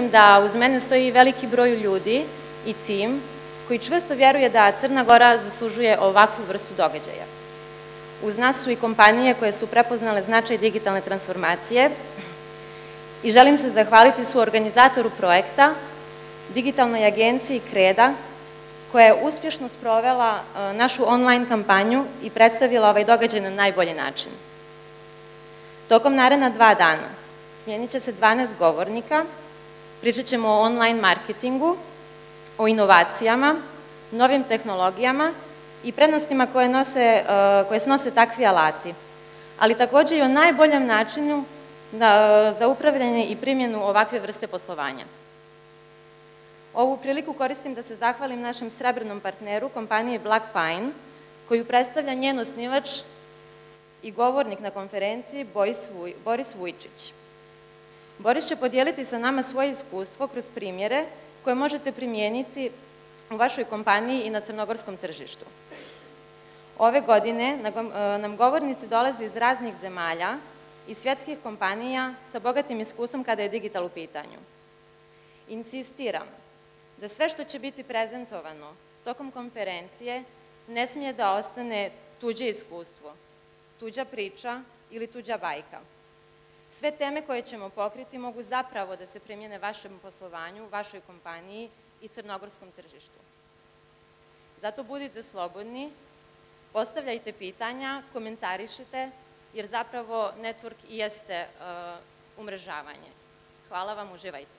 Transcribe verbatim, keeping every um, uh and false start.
istaknem da uz mene stoji veliki broj ljudi i tim koji čvrsto vjeruje da Crna Gora zaslužuje ovakvu vrstu događaja. Uz nas su i kompanije koje su prepoznale značaj digitalne transformacije i želim se zahvaliti suorganizatoru projekta, digitalnoj agenciji Kreda, koja je uspješno sprovela našu online kampanju i predstavila ovaj događaj na najbolji način. Tokom naredna dva dana smijenit će se dvanaest govornika, pričat ćemo o online marketingu, o inovacijama, novim tehnologijama i prednostima koje, nose, koje snose takvi alati, ali također i o najboljem načinu za upravljanje i primjenu ovakve vrste poslovanja. Ovu priliku koristim da se zahvalim našem srebrnom partneru, kompanije Black Pine, koju predstavlja njen osnivač i govornik na konferenciji Boris Vujčić. Boris će podijeliti sa nama svoje iskustvo kroz primjere koje možete primijeniti u vašoj kompaniji i na crnogorskom tržištu. Ove godine nam govornici dolaze iz raznih zemalja i svjetskih kompanija sa bogatim iskustvom kada je digital u pitanju. Insistiram da sve što će biti prezentovano tokom konferencije ne smije da ostane tuđe iskustvo, tuđa priča ili tuđa bajka. Sve teme koje ćemo pokriti mogu zapravo da se primjene vašem poslovanju, vašoj kompaniji i crnogorskom tržištu. Zato budite slobodni, postavljajte pitanja, komentarišite, jer zapravo network i jeste umrežavanje. Hvala vam, uživajte.